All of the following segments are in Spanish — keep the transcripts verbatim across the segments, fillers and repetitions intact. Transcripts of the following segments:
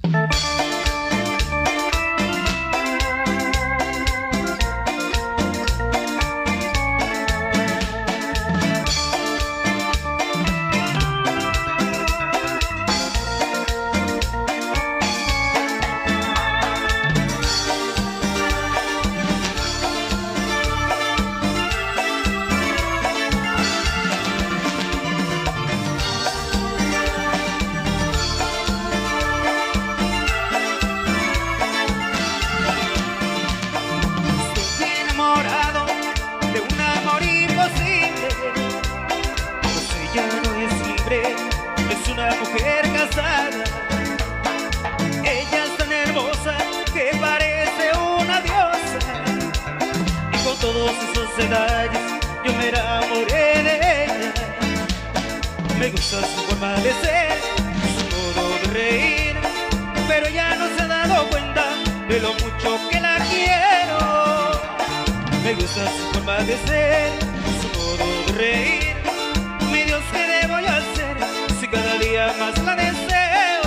Es una mujer casada, ella es tan hermosa que parece una diosa, y con todos esos detalles yo me enamoré de ella. Me gusta su forma de ser, su modo de reír, pero ella no se ha dado cuenta de lo mucho que la quiero. Me gusta su forma de ser, su modo de reír. Mi Dios, ¿qué debo yo hacer si cada día más la deseo?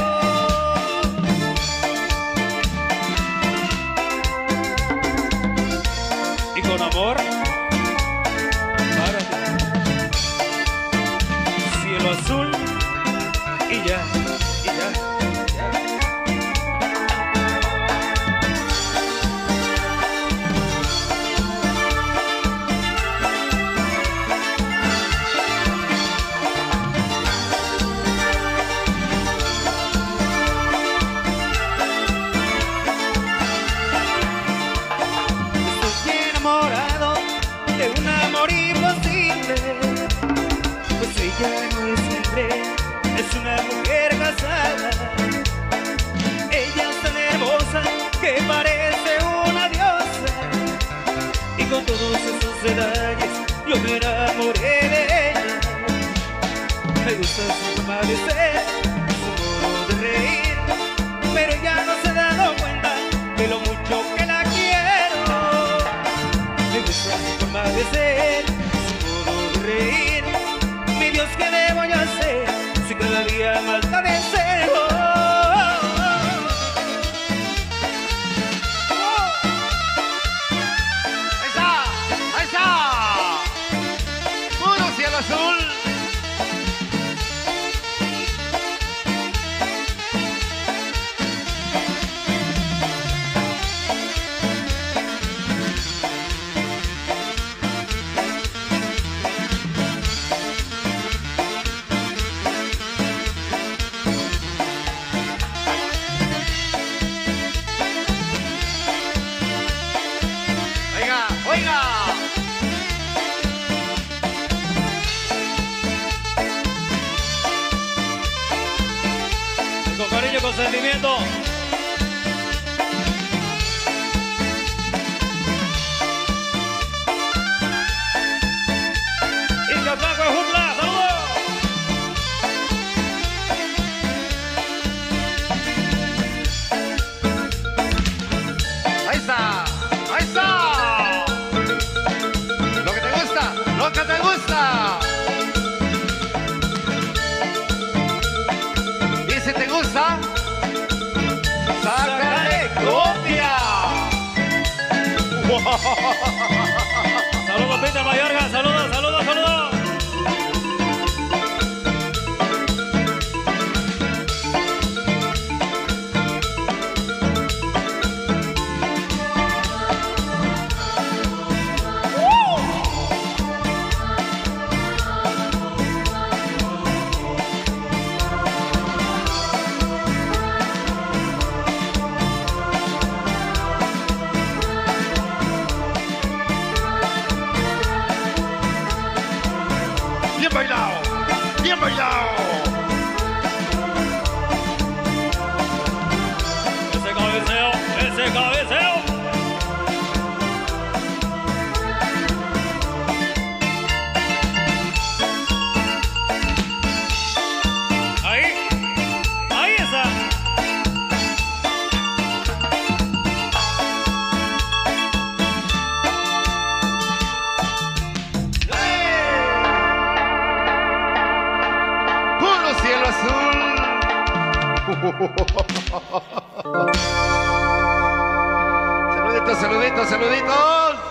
Y con amor para ti, cielo azul y ya, y ya, ya. Ella no es libre, es una mujer casada. Ella es tan hermosa que parece una diosa, y con todos esos detalles yo me enamoré de ella. Me gusta su forma de ser, su modo de reír, pero ella no se ha dado cuenta de lo mucho que la quiero. Me gusta su forma de ser, su modo de reír. Mi Dios, ¿qué debo yo hacer si cada día más la deseo? ¡Ahí está! ¡Ahí está! ¡Puro cielo azul! ¡Oiga! Con cariño, con sentimiento. Y Capaco de Jutla, ¡saludos! ¡Ahí está! ¡Ahí está! ¡Lo que te gusta! ¡Lo que te gusta! Y si te gusta, Saluditos, saluditos, saluditos.